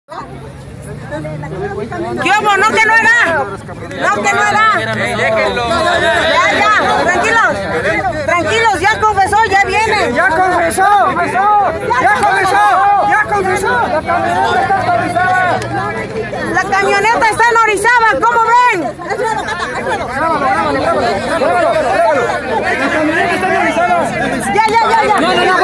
¿Qué hubo? No, que no era. No, que no era. Ya, tranquilos. Tranquilos, ya confesó, ya viene. ¡Ya confesó! ¡Ya confesó! ¡Ya confesó! ¡La camioneta está en Orizaba! La camioneta está en Orizaba, ¿cómo ven? ¡La camioneta está en Orizaba! Ya.